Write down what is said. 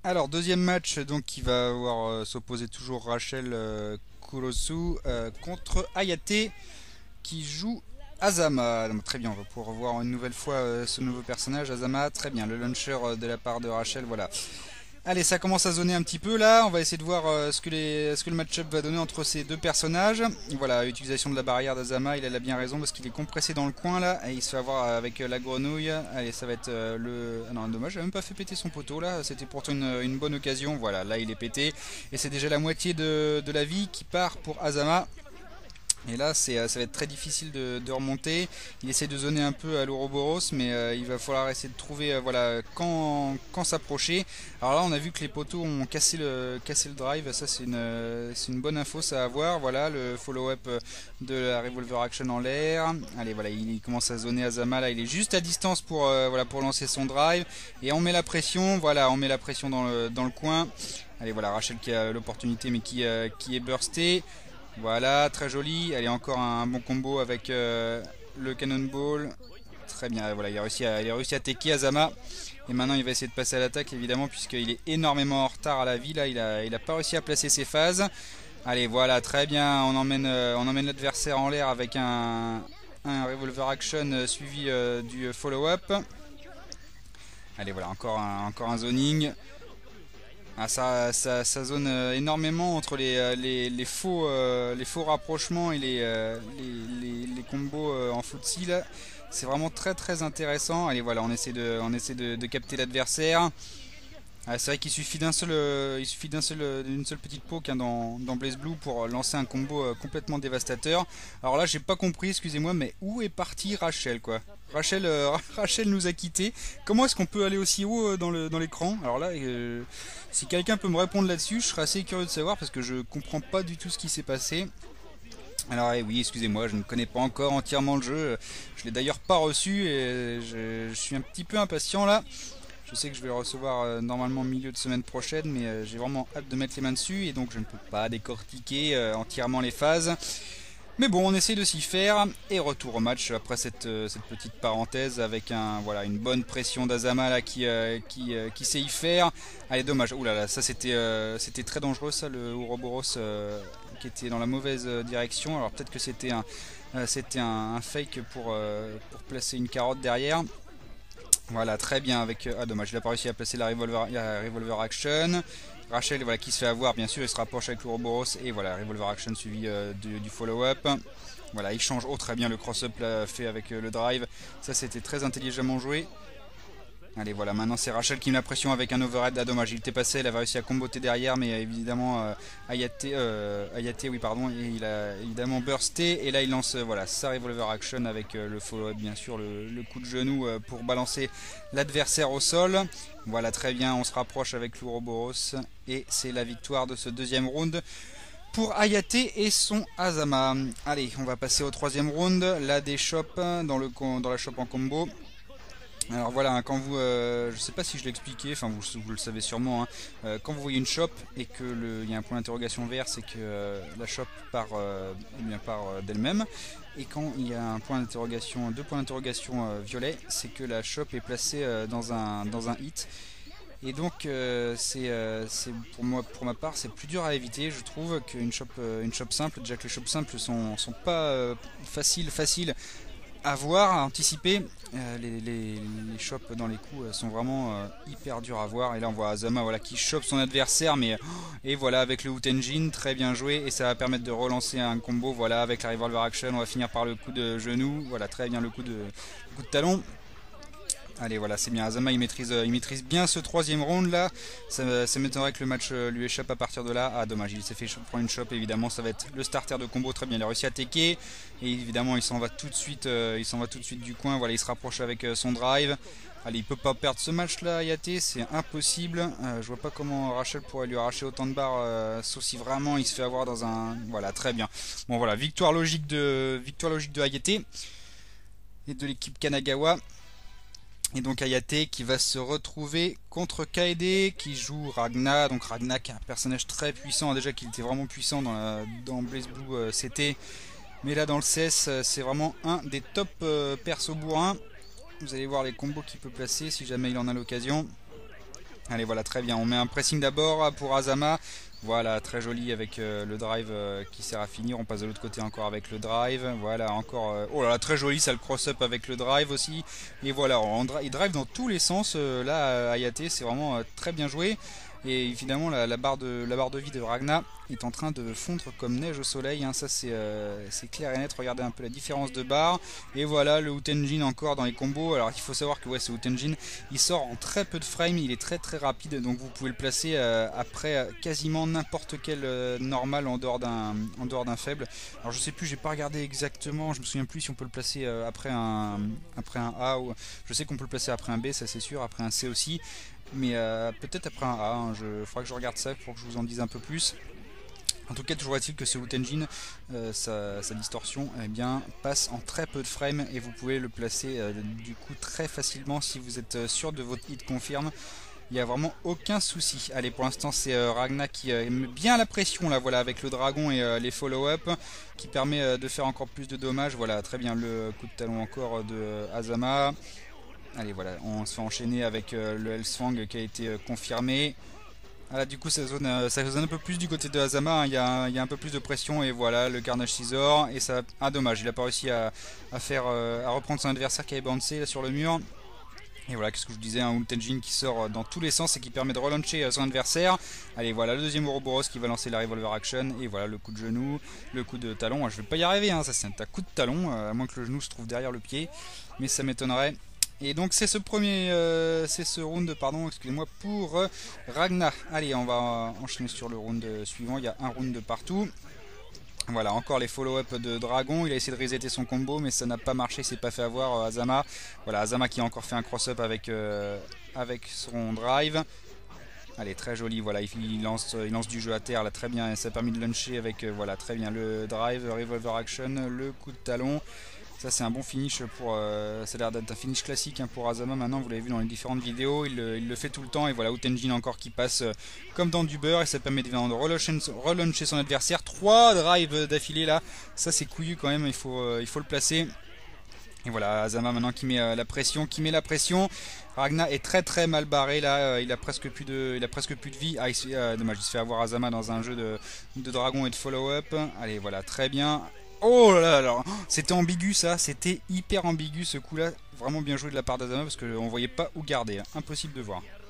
Alors, deuxième match, donc, qui va avoir s'opposer toujours Rachel Kurosu contre Ayate qui joue Azama. Donc, très bien, on va pouvoir voir une nouvelle fois ce nouveau personnage, Azama. Très bien, le launcher de la part de Rachel, voilà. Allez, ça commence à zoner un petit peu là. On va essayer de voir ce que le match-up va donner entre ces deux personnages. Voilà, utilisation de la barrière d'Azama, il a bien raison parce qu'il est compressé dans le coin là. Et il se fait avoir avec la grenouille. Allez, ça va être le. Ah non, dommage, j'ai même pas fait péter son poteau là. C'était pourtant une bonne occasion. Voilà, là il est pété. Et c'est déjà la moitié de la vie qui part pour Azama. Et là, ça va être très difficile de remonter. Il essaie de zoner un peu à l'Ouroboros, mais il va falloir essayer de trouver voilà, quand s'approcher. Alors là, on a vu que les poteaux ont cassé le drive. Ça, c'est une bonne info, ça à avoir. Voilà, le follow-up de la Revolver Action en l'air. Allez, voilà, il commence à zoner Azama. Là, il est juste à distance voilà, pour lancer son drive. Et on met la pression. Voilà, on met la pression dans le coin. Allez, voilà, Rachel qui a l'opportunité, mais qui est bursté. Voilà, très joli. Allez, encore un bon combo avec le Cannonball. Très bien, voilà, il a réussi à techer Azama. Et maintenant, il va essayer de passer à l'attaque, évidemment, puisqu'il est énormément en retard à la vie. Là, il a pas réussi à placer ses phases. Allez, voilà, très bien. On emmène l'adversaire en l'air avec un Revolver Action suivi du follow-up. Allez, voilà, encore un zoning. Ah, ça zone énormément entre les faux rapprochements et les combos en footsie là. C'est vraiment très très intéressant. Allez voilà, on essaie de capter l'adversaire. Ah, c'est vrai qu'il suffit d'une seule petite poke hein, dans Blaze Blue pour lancer un combo complètement dévastateur. Alors là, j'ai pas compris, excusez-moi, mais où est parti Rachel quoi? Rachel, Rachel nous a quittés. Comment est-ce qu'on peut aller aussi haut dans l'écran? Alors là, si quelqu'un peut me répondre là-dessus, je serais assez curieux de savoir parce que je comprends pas du tout ce qui s'est passé. Alors oui, excusez-moi, je ne connais pas encore entièrement le jeu. Je l'ai d'ailleurs pas reçu et je suis un petit peu impatient là. Je sais que je vais le recevoir normalement milieu de semaine prochaine, mais j'ai vraiment hâte de mettre les mains dessus et donc je ne peux pas décortiquer entièrement les phases. Mais bon, on essaie de s'y faire et retour au match après cette petite parenthèse avec voilà, une bonne pression d'Azama là qui sait y faire. Allez, dommage. Ouh là là, ça c'était très dangereux ça, le Ouroboros qui était dans la mauvaise direction. Alors peut-être que c'était un fake pour placer une carotte derrière. Voilà, très bien avec. Ah, dommage, il a pas réussi à placer la revolver action. Rachel, voilà, qui se fait avoir, bien sûr, il se rapproche avec l'Ouroboros et voilà, revolver action suivi du follow-up. Voilà, il change très bien le cross-up fait avec le drive. Ça, c'était très intelligemment joué. Allez, voilà, maintenant c'est Rachel qui met la pression avec un overhead. Ah, dommage, il était passé, il avait réussi à comboter derrière, mais évidemment, Ayate, oui, pardon, et il a évidemment bursté. Et là, il lance voilà, sa revolver action avec le follow-up, bien sûr, le coup de genou pour balancer l'adversaire au sol. Voilà, très bien, on se rapproche avec l'Ouroboros. Et c'est la victoire de ce deuxième round pour Ayate et son Azama. Allez, on va passer au troisième round. Là, des shops dans la shop en combo. Alors voilà, hein, je sais pas si je l'ai expliqué, enfin vous le savez sûrement, hein, quand vous voyez une shop et il y a un point d'interrogation vert, c'est que la shop part d'elle-même. Et quand il y a deux points d'interrogation violet, c'est que la shop est placée dans un hit. Et donc c'est pour ma part, c'est plus dur à éviter, je trouve, qu'une shop simple. Déjà que les shops simples sont pas faciles à voir, à anticiper. Les chops dans les coups sont vraiment hyper durs à voir. Et là on voit Azama voilà, qui chope son adversaire, mais et voilà avec le Hoot Engine, très bien joué. Et ça va permettre de relancer un combo voilà, avec la Revolver Action. On va finir par le coup de genou, voilà très bien le coup de talon. Allez voilà c'est bien, Azama il maîtrise bien ce troisième round là. Ça m'étonnerait que le match lui échappe à partir de là. Ah dommage, il s'est fait prendre une chop, évidemment ça va être le starter de combo, très bien, il a réussi à techer. Et évidemment il s'en va tout de suite du coin, voilà il se rapproche avec son drive. Allez, il peut pas perdre ce match là, Ayate, c'est impossible. Je vois pas comment Rachel pourrait lui arracher autant de barres, sauf si vraiment il se fait avoir dans un. Voilà, très bien. Bon voilà, victoire logique de Ayate et de l'équipe Kanagawa. Et donc Ayate qui va se retrouver contre Kaede qui joue Ragna. Donc Ragna qui est un personnage très puissant. Déjà qu'il était vraiment puissant dans Blaze Blue CT. Mais là dans le CS c'est vraiment un des top persos bourrins. Vous allez voir les combos qu'il peut placer si jamais il en a l'occasion. Allez, voilà, très bien. On met un pressing d'abord pour Azama. Voilà, très joli avec le drive qui sert à finir. On passe de l'autre côté encore avec le drive. Voilà, encore... oh là là, très joli, ça le cross-up avec le drive aussi. Et voilà, il drive dans tous les sens. Là, Hayate, c'est vraiment très bien joué. Et évidemment, la barre de vie de Ragna est en train de fondre comme neige au soleil. Hein. Ça, c'est clair et net. Regardez un peu la différence de barre. Et voilà, le Utenjin encore dans les combos. Alors, il faut savoir que ouais, ce Utenjin, il sort en très peu de frames. Il est très très rapide. Donc, vous pouvez le placer après quasiment n'importe quel normal en dehors d'un faible. Alors, je sais plus, j'ai pas regardé exactement. Je me souviens plus si on peut le placer après un A. Ou... Je sais qu'on peut le placer après un B, ça c'est sûr. Après un C aussi. Mais peut-être après un A, hein. Faudra que je regarde ça pour que je vous en dise un peu plus. En tout cas, toujours est-il que ce Utenjin, sa distorsion, eh bien, passe en très peu de frames et vous pouvez le placer du coup très facilement si vous êtes sûr de votre hit confirme. Il n'y a vraiment aucun souci. Allez, pour l'instant, c'est Ragna qui met bien la pression là, voilà, avec le dragon et les follow-up qui permet de faire encore plus de dommages. Voilà, très bien, le coup de talon encore de Azama. Allez, voilà, on se fait enchaîner avec le Hellsfang qui a été confirmé. Voilà, du coup, ça zone un peu plus du côté de Azama. Hein. Il y a un peu plus de pression et voilà, le Carnage Scissor. Et ça, dommage, il n'a pas réussi à reprendre son adversaire qui avait bouncé là sur le mur. Et voilà, qu'est-ce que je vous disais, un Utenjin qui sort dans tous les sens et qui permet de relancer son adversaire. Allez, voilà, le deuxième Ouroboros qui va lancer la Revolver Action. Et voilà, le coup de genou, le coup de talon. Je vais pas y arriver, hein, ça c'est un coup de talon, à moins que le genou se trouve derrière le pied. Mais ça m'étonnerait. Et donc c'est ce round, pardon, excusez-moi, pour Ragna. Allez, on va enchaîner sur le round suivant. Il y a un round de partout. Voilà, encore les follow-up de Dragon. Il a essayé de resetter son combo, mais ça n'a pas marché. Il s'est pas fait avoir. Azama. Voilà, Azama qui a encore fait un cross-up avec son drive. Allez, très joli. Voilà, il lance du jeu à terre là, très bien. Et ça a permis de luncher avec voilà, très bien le drive, revolver action, le coup de talon. Ça c'est un bon finish pour... ça a l'air d'être un finish classique hein, pour Azama maintenant, vous l'avez vu dans les différentes vidéos, il le fait tout le temps et voilà Utenjin encore qui passe comme dans du beurre et ça permet de relancer son adversaire. 3 drives d'affilée là, ça c'est couillu quand même, il faut le placer. Et voilà, Azama maintenant qui met la pression, Ragna est très très mal barré là, il a presque plus de vie. Ah, dommage, il se fait avoir Azama dans un jeu de dragon et de follow-up. Allez, voilà, très bien. Oh là là, alors, c'était ambigu ça, c'était hyper ambigu ce coup là, vraiment bien joué de la part d'Azama parce qu'on voyait pas où garder, hein. Impossible de voir.